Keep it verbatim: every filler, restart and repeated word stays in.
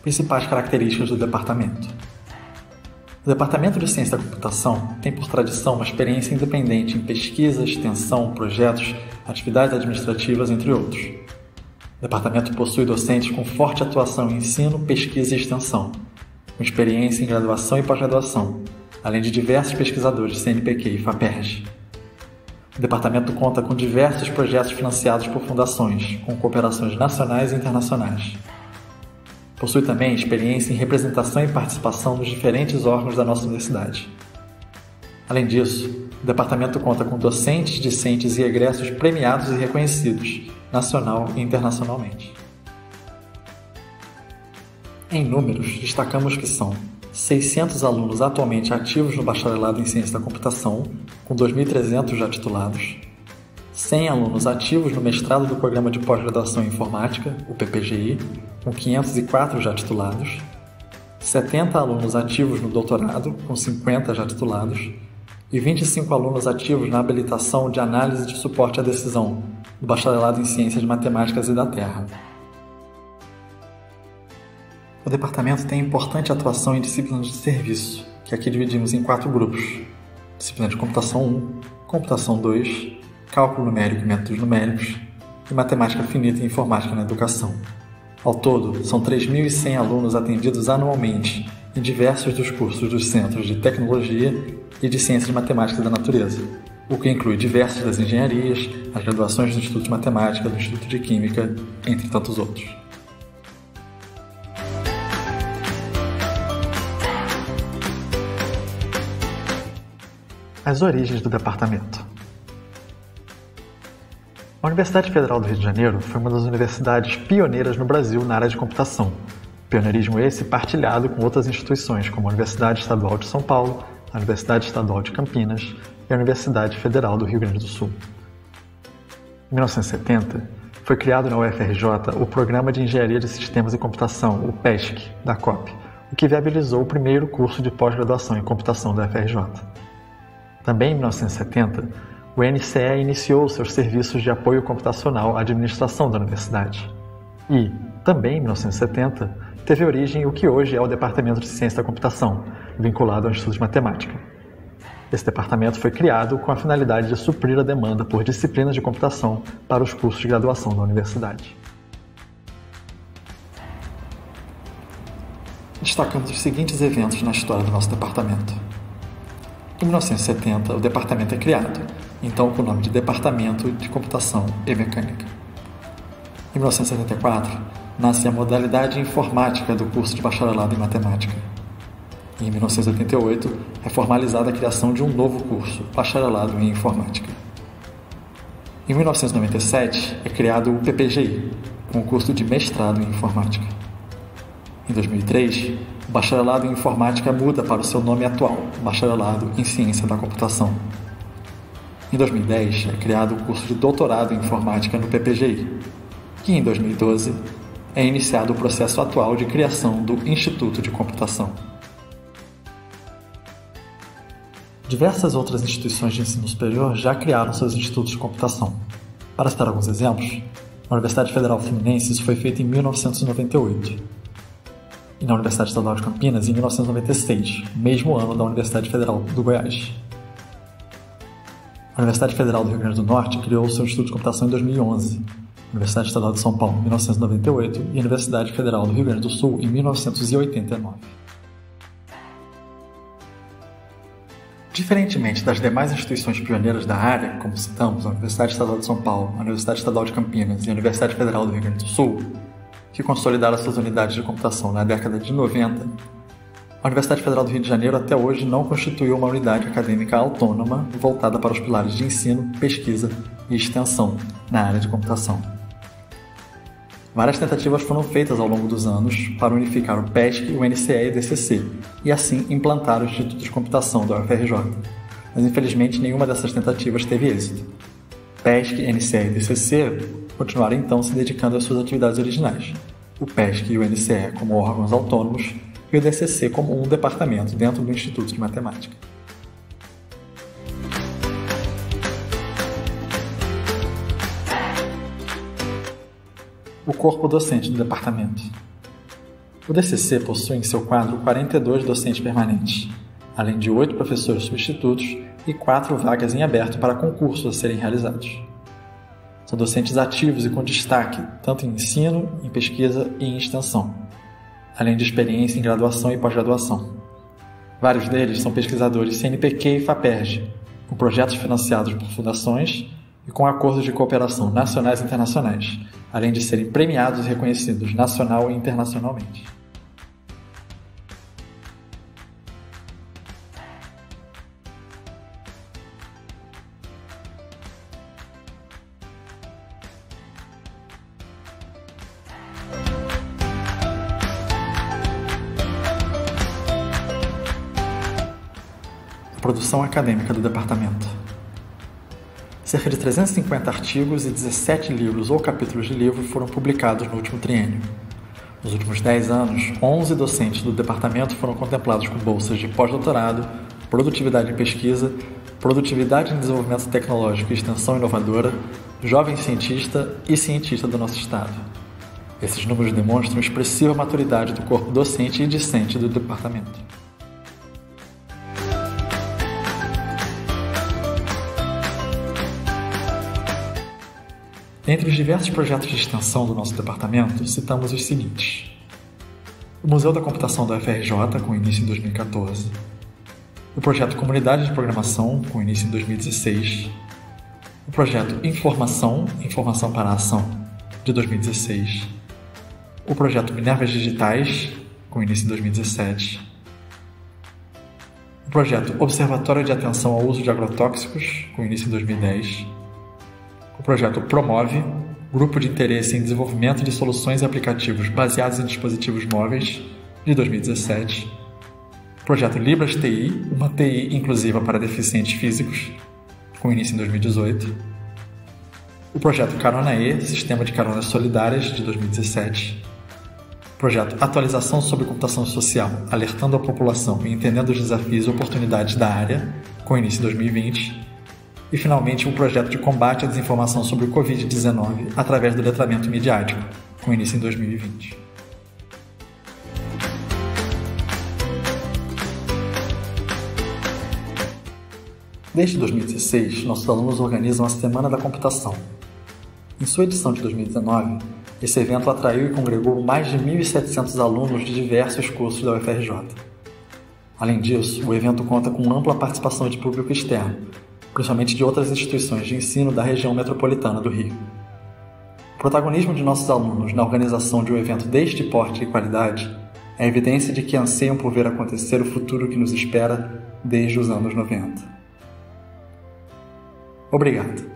Principais características do departamento. O Departamento de Ciência da Computação tem por tradição uma experiência independente em pesquisa, extensão, projetos, atividades administrativas, entre outros. O departamento possui docentes com forte atuação em ensino, pesquisa e extensão, com experiência em graduação e pós-graduação, além de diversos pesquisadores C N P Q e FAPERJ. O departamento conta com diversos projetos financiados por fundações, com cooperações nacionais e internacionais. Possui também experiência em representação e participação nos diferentes órgãos da nossa universidade. Além disso, o departamento conta com docentes, discentes e egressos premiados e reconhecidos, nacional e internacionalmente. Em números, destacamos que são seiscentos alunos atualmente ativos no bacharelado em Ciência da Computação, com dois mil e trezentos já titulados, cem alunos ativos no mestrado do Programa de Pós-Graduação em Informática, o P P G I, com quinhentos e quatro já titulados, setenta alunos ativos no doutorado, com cinquenta já titulados, e vinte e cinco alunos ativos na habilitação de análise de suporte à decisão, do bacharelado em Ciências Matemáticas e da Terra. O departamento tem importante atuação em disciplinas de serviço, que aqui dividimos em quatro grupos: disciplina de Computação um, Computação dois, Cálculo Numérico e Métodos Numéricos e Matemática Finita e Informática na Educação. Ao todo, são três mil e cem alunos atendidos anualmente em diversos dos cursos dos Centros de Tecnologia e de Ciências Matemáticas da Natureza, o que inclui diversas das engenharias, as graduações do Instituto de Matemática, do Instituto de Química, entre tantos outros. As origens do departamento. A Universidade Federal do Rio de Janeiro foi uma das universidades pioneiras no Brasil na área de computação. Pioneirismo esse partilhado com outras instituições, como a Universidade Estadual de São Paulo, a Universidade Estadual de Campinas e a Universidade Federal do Rio Grande do Sul. Em mil novecentos e setenta, foi criado na U F R J o Programa de Engenharia de Sistemas e Computação, o PESC, da C O P, o que viabilizou o primeiro curso de pós-graduação em computação da U F R J. Também em mil novecentos e setenta, o N C E iniciou seus serviços de apoio computacional à administração da universidade. E, também em mil novecentos e setenta, teve origem o que hoje é o Departamento de Ciência da Computação, vinculado ao Instituto de Matemática. Esse departamento foi criado com a finalidade de suprir a demanda por disciplinas de computação para os cursos de graduação da universidade. Destacamos os seguintes eventos na história do nosso departamento. Em mil novecentos e setenta, o departamento é criado, então com o nome de Departamento de Computação e Mecânica. Em mil novecentos e setenta e quatro, nasce a modalidade informática do curso de bacharelado em Matemática. E em mil novecentos e oitenta e oito, é formalizada a criação de um novo curso, Bacharelado em Informática. Em mil novecentos e noventa e sete, é criado o P P G I, com o curso de Mestrado em Informática. Em dois mil e três, o Bacharelado em Informática muda para o seu nome atual, Bacharelado em Ciência da Computação. Em dois mil e dez, é criado o curso de Doutorado em Informática no P P G I. E em dois mil e doze, é iniciado o processo atual de criação do Instituto de Computação. Diversas outras instituições de ensino superior já criaram seus institutos de computação. Para citar alguns exemplos, na Universidade Federal Fluminense isso foi feito em mil novecentos e noventa e oito. E na Universidade Estadual de Campinas em mil novecentos e noventa e seis, mesmo ano da Universidade Federal do Goiás. A Universidade Federal do Rio Grande do Norte criou seu Instituto de Computação em dois mil e onze, a Universidade Estadual de São Paulo em mil novecentos e noventa e oito e a Universidade Federal do Rio Grande do Sul em mil novecentos e oitenta e nove. Diferentemente das demais instituições pioneiras da área, como citamos a Universidade Estadual de São Paulo, a Universidade Estadual de Campinas e a Universidade Federal do Rio Grande do Sul, que consolidaram suas unidades de computação na década de noventa, a Universidade Federal do Rio de Janeiro até hoje não constituiu uma unidade acadêmica autônoma voltada para os pilares de ensino, pesquisa e extensão na área de computação. Várias tentativas foram feitas ao longo dos anos para unificar o PESC, o N C E e o D C C, e assim implantar o Instituto de Computação da U F R J, mas infelizmente nenhuma dessas tentativas teve êxito. PESC, N C E e D C C continuaram então se dedicando às suas atividades originais, o PESC e o N C E como órgãos autônomos e o D C C como um departamento dentro do Instituto de Matemática. O corpo docente do departamento. O D C C possui em seu quadro quarenta e dois docentes permanentes, além de oito professores substitutos e quatro vagas em aberto para concursos a serem realizados. São docentes ativos e com destaque, tanto em ensino, em pesquisa e em extensão, além de experiência em graduação e pós-graduação. Vários deles são pesquisadores C N P Q e FAPERJ, com projetos financiados por fundações e com acordos de cooperação nacionais e internacionais, além de serem premiados e reconhecidos nacional e internacionalmente. Produção acadêmica do departamento. Cerca de trezentos e cinquenta artigos e dezessete livros ou capítulos de livro foram publicados no último triênio. Nos últimos dez anos, onze docentes do departamento foram contemplados com bolsas de pós-doutorado, produtividade em pesquisa, produtividade em desenvolvimento tecnológico e extensão inovadora, jovem cientista e cientista do nosso estado. Esses números demonstram expressiva maturidade do corpo docente e discente do departamento. Entre os diversos projetos de extensão do nosso departamento, citamos os seguintes: o Museu da Computação da U F R J, com início em dois mil e quatorze, o projeto Comunidade de Programação, com início em dois mil e dezesseis, o projeto Informação, Informação para a Ação, de dois mil e dezesseis, o projeto Minervas Digitais, com início em dois mil e dezessete, o projeto Observatório de Atenção ao Uso de Agrotóxicos, com início em dois mil e dez, o projeto Promove, Grupo de Interesse em Desenvolvimento de Soluções e Aplicativos Baseados em Dispositivos Móveis, de dois mil e dezessete, o projeto Libras T I, uma T I inclusiva para deficientes físicos, com início em dois mil e dezoito, o projeto Carona E, Sistema de Caronas Solidárias, de dois mil e dezessete, o projeto Atualização sobre Computação Social, alertando a população e entendendo os desafios e oportunidades da área, com início em dois mil e vinte, e, finalmente, um projeto de combate à desinformação sobre o covid dezenove através do letramento midiático, com início em dois mil e vinte. Desde dois mil e dezesseis, nossos alunos organizam a Semana da Computação. Em sua edição de dois mil e dezenove, esse evento atraiu e congregou mais de mil e setecentos alunos de diversos cursos da U F R J. Além disso, o evento conta com ampla participação de público externo, principalmente de outras instituições de ensino da região metropolitana do Rio. O protagonismo de nossos alunos na organização de um evento deste porte e qualidade é a evidência de que anseiam por ver acontecer o futuro que nos espera desde os anos noventa. Obrigado.